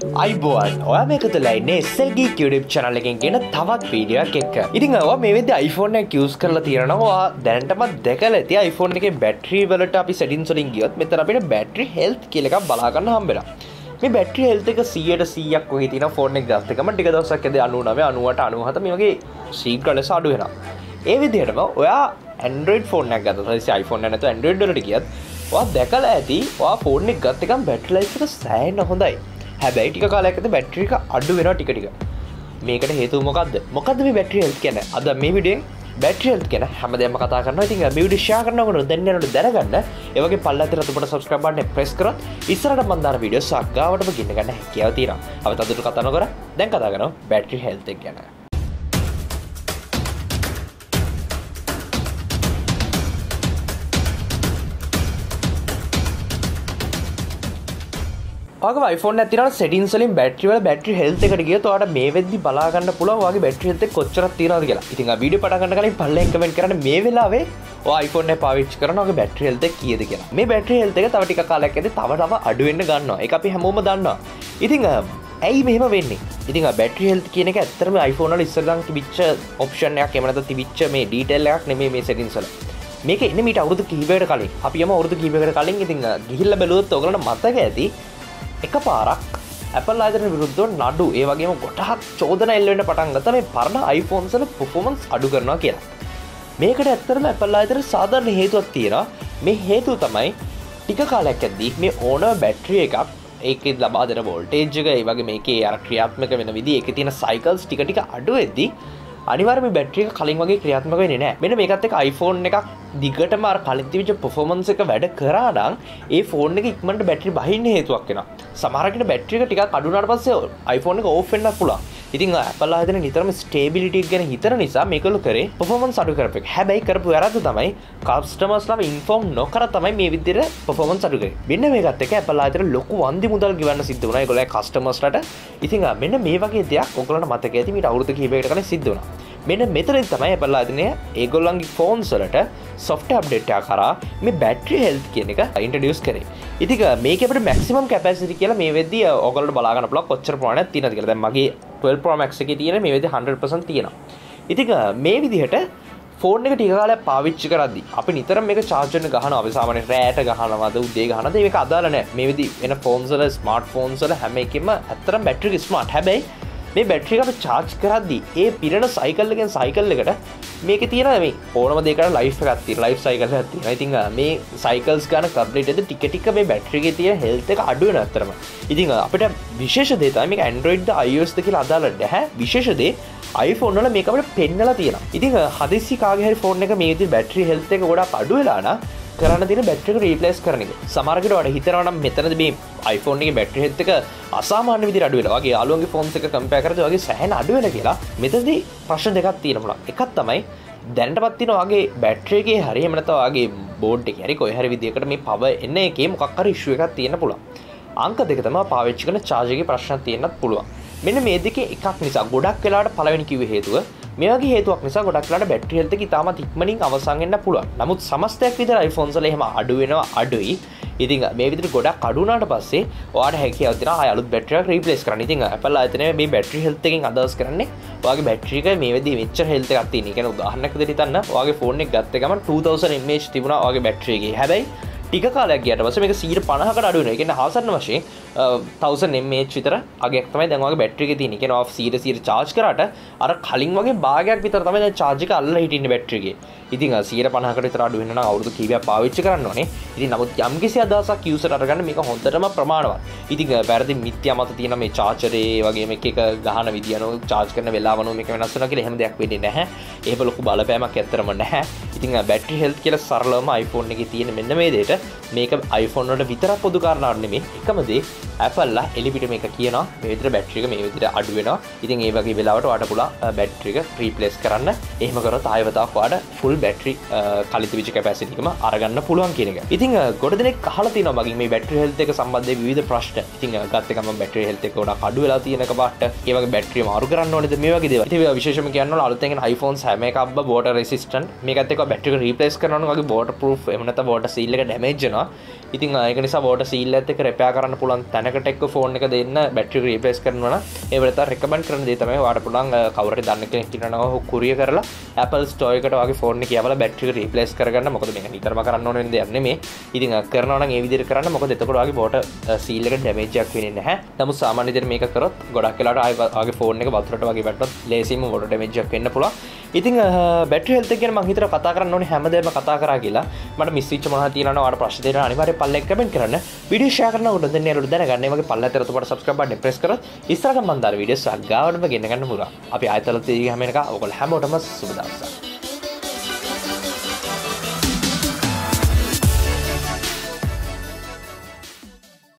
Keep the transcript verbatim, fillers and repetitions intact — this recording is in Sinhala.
අයිබෝන් ඔයා මේකත ලයින්නේ එස්එල්ගේ YouTube channel එකෙන් ගෙන තවත් වීඩියෝ එකක් එක්ක. ඉතින් ඔයා මේ වෙද්දී iPhone එක use කරලා තියෙනවා. දැනටමත් දැකලා ඇති iPhone එකේ battery වලට අපි settings වලින් ගියොත් මෙතන අපිට battery health කියලා එකක් බලා ගන්න හම්බෙනවා. මේ battery health එක සීයට සීයක් වගේ තියෙනවා phone එක ගත්ත එකම ටික දවසක් ඇද්දී අනූනවය අනූඅට අනූහත මේ වගේ ශීඝ්‍ර ලෙස අඩු වෙනවා. ඒ විදිහටම ඔයා Android phone එකක් ගත්තොත් හරි iPhone එක නැතුව Android වලට ගියත් ඔයා දැකලා ඇති ඔයා phone එක ගත්ත එකම battery life එක සෑහෙන හොඳයි. හැබැයි ටික කාලයක් ඇද්දී බැටරි එක අඩු වෙනවා ටික ටික. මේකට හේතුව මොකද්ද? මොකද්ද මේ බැටරි හෙල්ත් කියන්නේ? අද මේ වීඩියෝෙන් බැටරි හෙල්ත් ගැන හැමදේම කතා කරනවා. ඉතින් මේ වීඩියෝ ෂෙයා කරනකොට දැන් යනකොට දැනගන්න. ඒ වගේ පල්ලෙහාට රතුපට subscribe button එක press කරොත් ඉස්සරහට මම දාන වීඩියෝ සක්ගාවටම ගෙන්න ගන්න හැකියාව තියෙනවා. අපි තවදුරටත් කතා නොකර දැන් කතා කරනවා බැටරි හෙල්ත් එක ගැන. ඔයාගේ iPhone එකක් තියෙනවා settings වලින් battery වල battery health එකට ගියොත් ඔයාලට මේ වෙද්දි බලා ගන්න පුළුවන් ඔයාගේ battery health එක කොච්චරක් තියෙනවද කියලා. ඉතින් ආ වීඩියෝ පටන් ගන්න කලින් පල්ලෙන් comment කරන්න මේ වෙලාවේ ඔයා iPhone එක පාවිච්චි කරන ඔයාගේ battery health එක කීයද කියලා. මේ battery health එක තව ටික කාලයක් ඇද්දී තව තව අඩු වෙන්න ගන්නවා. ඒක අපි හැමෝම දන්නවා. ඉතින් ඇයි මෙහෙම වෙන්නේ? ඉතින් ආ battery health කියන එක ඇත්තටම iPhone වල ඉස්සරහන් තිබිච්ච option එකක් එහෙම නැත්නම් තිබිච්ච මේ detail එකක් නෙමෙයි මේ settings වල. මේක එන්නේ මීට අවුරුදු කිහිපයකට කලින්. අපි යම අවුරුදු කිහිපයකට කලින් ඉතින් ගිහිල්ලා බැලුවොත් ඔයගලන්ට මතක ඇති එක පාරක් Apple ආයතන විරුද්ධව නඩු ඒ වගේම ගොඩක් චෝදනා එල්ල වෙන්න පටන් ගත්තා මේ පරණ iPhones වල performance අඩු කරනවා කියලා. මේකට ඇත්තටම Apple ආයතන සාධාරණ හේතුවක් තියෙනවා. මේ හේතුව තමයි ටික කාලයක් ඇද්දී මේ ඕන බැටරි එකක් ඒකේ ලබා දෙන voltage එක ඒ වගේ මේකේ අර ක්‍රියාත්මක වෙන විදිහ ඒකේ තියෙන cycles ටික ටික අඩු වෙද්දී අනිවාර්යයෙන්ම මේ බැටරි එක කලින් වගේ ක්‍රියාත්මක වෙන්නේ නැහැ. මෙන්න මේකත් එක්ක iPhone එකක් දිගටම අර කලින් තිබිච්ච performance එක වැඩ කරා නම් ඒ phone එක ඉක්මනට බැටරි බහින්න හේතුවක් වෙනවා. සමහර කෙනෙක් බැටරි එක ටිකක් අඩු වුණාට පස්සේ iPhone එක off වෙන්නත් පුළුවන්. ඉතින් Apple ආයතන නිතරම stability එක ගැන හිතන නිසා මේකලු කරේ performance අඩු කරපෙක. හැබැයි කරපු වැරද්ද තමයි customers ලාව inform නොකර තමයි මේ විදිහට performance අඩු කරේ. මෙන්න මේකත් එක්ක Apple ආයතන ලොකු වන්දි මුදල් ගෙවන්න සිද්ධ වුණා ඒගොල්ලෝ customers ලට. ඉතින් මෙන්න මේ වගේ දෙයක් ඔයගොල්ලන්ට මතක ඇති මීට අවුරුදු කිහිපයකට කලින් සිද්ධ වුණා. මෙන්න මෙතනින් තමයි Apple ආයතනය ඒගොල්ලන්ගේ phones වලට software update එකක් කරා මේ battery health කියන එක introduce කරේ. ඉතින් මේකේ අපිට maximum capacity කියලා මේ වෙද්දී ඔයගොල්ලන්ට බලා ගන්න පුළුවන් කොච්චර ප්‍රමාණයක් තියෙනවද කියලා. දැන් මගේ twelve Pro Max එකේ තියෙන මේ වෙද්දී one hundred percent තියෙනවා. ඉතින් මේ විදිහට ෆෝන් එක ටික කාලයක් පාවිච්චි කරද්දී අපි නිතරම මේක charge වෙන්න ගහනවා. අපි සාමාන්‍යයෙන් රැයට ගහනවාද උදේ ගහනවාද මේක අදාළ නැහැ. මේ විදි වෙන phones වල smart phones වල හැම එකෙම ඇත්තටම battery smart. හැබැයි මේ බැටරි එක අපි charge කරද්දී ඒ පිරෙන cycle එකෙන් cycle එකට මේකේ තියෙන මේ ඕනම දෙයකට life එකක් තියෙනවා. life cycle එකක් තියෙනවා. ඉතින් මේ cycles ගන්න complete වෙද්දී ටික ටික මේ බැටරි එකේ තියෙන health එක අඩු වෙනවා අතරම. ඉතින් අපිට විශේෂ දේ තමයි මේක Android ද iOS ද කියලා අදාළ නැහැ. විශේෂ දේ iPhone වල මේක අපිට පෙන්නලා තියෙනවා. ඉතින් හදිස්සි කාගේ හරි phone එක මේ විදිහට battery health එක ගොඩක් අඩු වෙලා නම් කරන්න තියෙන බැටරි එක රීප්ලේස් කරන එක. සමහර කෙනෙක් ඔයාලා හිතනවා නම් මෙතනදී මේ iPhone එකේ බැටරි හෙල්ත් එක අසාමාන්‍ය විදිහට අඩු වෙලා. වගේ යාළුවන්ගේ phones එක compare කරද්දී වගේ සෑහෙන අඩු වෙලා කියලා. මෙතනදී ප්‍රශ්න දෙකක් තියෙනවා. එකක් තමයි දැනටපත් තියෙන වගේ බැටරි එකේ හරි එහෙම නැත්නම් වගේ බෝඩ් එකේ හරි කොයි හරි විදිහකට මේ power එන එකේ මොකක් හරි issue එකක් තියෙන්න පුළුවන්. අංක දෙක තමයි පාවිච්චි කරන charge එකේ ප්‍රශ්නක් තියෙන්නත් පුළුවන්. මෙන්න මේ දෙකේ එකක් නිසා ගොඩක් වෙලාවට පළවෙනි කිව්වේ හේතුව මේ වගේ හේතුවක් නිසා ගොඩක් වෙලාවට බැටරි හෙල්ත් එක ඉතාමත් ඉක්මනින් අවසන් වෙන්න පුළුවන්. නමුත් සමස්තයක් විතර iPhones වල එහෙම අඩු වෙනවා අඩුයි. ඉතින් මේ විදිහට ගොඩක් අඩු වුණාට පස්සේ ඔයාලට හැකියාව තියෙනවා ආය අලුත් බැටරි එකක් රීප්ලේස් කරන්න. ඉතින් Apple ආයතනය මේ බැටරි හෙල්ත් එකෙන් අදහස් කරන්නේ ඔයාගේ බැටරි එක මේ වෙද්දී මෙච්චර හෙල්ත් එකක් තියෙන. ඒ කියන්නේ උදාහරණයක් විදිහට හිතන්න ඔයාගේ ෆෝන් එක ගත්ත ගමන් two thousand mAh තිබුණා ඔයාගේ බැටරි එකේ. හැබැයි ටික කාලයක් ගියාට පස්සේ මේක one hundred fifty කට අඩු වෙනවා. ඒ කියන්නේ ආසන්න වශයෙන් one thousand mAh විතර අගයක් තමයි දැන් ඔයාගේ බැටරි එකේ තියෙන්නේ. ඒ කියන්නේ ඔයා one hundred charge කරාට අර කලින් වගේ භාගයක් විතර තමයි දැන් charge එක අල්ලලා හිටින්නේ බැටරි එකේ. ඉතින් one hundred fifty කට විතර අඩු වෙන්න නම් අවුරුදු කීපයක් පාවිච්චි කරන්න ඕනේ. ඉතින් නමුත් යම්කිසි අදහසක් user අරගන්න මේක හොඳටම ප්‍රමාණවත්. ඉතින් වැරදි මිත්‍යා මත තියෙන මේ charger ඒ වගේ මේක එක ගහන විදිය අනුව charge කරන වෙලාවනෝ මේක වෙනස් වෙනවා කියලා එහෙම දෙයක් වෙන්නේ නැහැ. එහෙම ලොකු බලපෑමක් ඇත්තරම නැහැ. ඉතින් battery health කියලා සරලවම iPhone එකේ තියෙන මෙන්න මේ දෙයට මේක iPhone වලට විතරක් පොදු කාරණාවක් නෙමෙයි. එකම දේ Apple ලා එලිපිට මේක කියනවා මේ විදිහට බැටරි එක මේ විදිහට අඩු වෙනවා. ඉතින් ඒ වගේ වෙලාවට ඔයාලට පුළුවන් බැටරි එක රීප්ලේස් කරන්න. එහෙම කරොත් ආයෙ වතාවක් ඔයාලට full battery කලින් තිබිච්ච capacity එකම අරගන්න පුළුවන් කියන එක. ඉතින් ගොඩ දෙනෙක් අහලා තියෙනවා මගෙන් මේ බැටරි health එක සම්බන්ධයෙන් විවිධ ප්‍රශ්න. ඉතින් ගත්ත එකම බැටරි health එක ගොඩක් අඩු වෙලා තියෙන එක පාට. ඒ වගේ බැටරිය මාරු කරන්න ඕනේද මේ වගේ දේවල්. ඉතින් විශේෂයෙන්ම කියන්න ඕන අලුතෙන් එන iPhones හැම එකක්ම water resistant. මේකත් එක්ක බැටරි එක රීප්ලේස් කරනවා නම් වගේ water proof එහෙම නැත්නම් water seal එක damage වෙනවා. ඉතින් ඒක නිසා water seal එකත් එක්ක repair කරන්න පුළුවන් තැනකට එක්ක phone එක දෙන්න බැටරි එක රීප්ලේස් කරනවා නම් ඒ වෙලට recommend කරන දේ තමයි ඔයාලට පුළුවන් කවුරු හරි දන්න කෙනෙක් ඉන්නවා නම් courier කරලා Apple store එකට වගේ phone එක යවලා බැටරි එක රීප්ලේස් කරගන්න. මොකද මේක නිතරම කරන්න ඕන වෙන දෙයක් නෙමෙයි. ඉතින් කරනවා නම් ඒ විදිහට කරන්න. මොකද එතකොට වගේ water seal එක damage එකක් වෙන්නේ නැහැ. නමුත් සාමාන්‍ය විදිහට මේක කරොත් ගොඩක් වෙලාවට ආගේ phone එක වතුරට වගේ වැටුනොත් ලේසියෙන්ම water damage එකක් වෙන්න පුළුවන්. ඉතින් බැටරි හෙල්ත් එක ගැන මම හිතලා කතා කරන්න ඕනේ හැමදේම කතා කරා කියලා. මට මිස් වෙච්ච මොනවද තියෙනවා නම් ඔයාලට ප්‍රශ්න දෙන්න අනිවාර්යයෙන් පල්ලෙන් කමෙන්ට් කරන්න. වීඩියෝ ෂෙයා කරන උඩ දෙන්න යාළුවෝ දැනගන්න. මේ වගේ පල්ලෙන් තර ඔබට subscribe button press කරොත් ඉස්සරහට මම දාන වීඩියෝස් ගාවටම ගෙන්න ගන්න පුළුවන්. අපි ආයතන තීග හැම එකක් ඔයගොල්ලෝ හැමෝටම සුබ දවසක්.